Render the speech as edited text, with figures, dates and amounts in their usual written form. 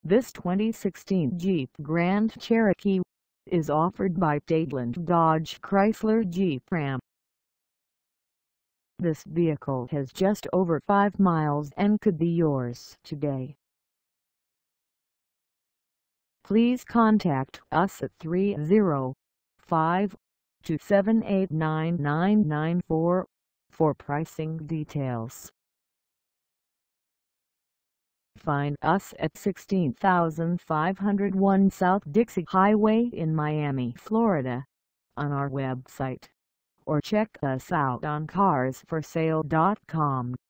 This 2016 Jeep Grand Cherokee is offered by Dadeland Dodge Chrysler Jeep Ram. This vehicle has just over 5 miles and could be yours today. Please contact us at 305-278-9994 for pricing details. Find us at 16501 South Dixie Highway in Miami, Florida, on our website, or check us out on carsforsale.com.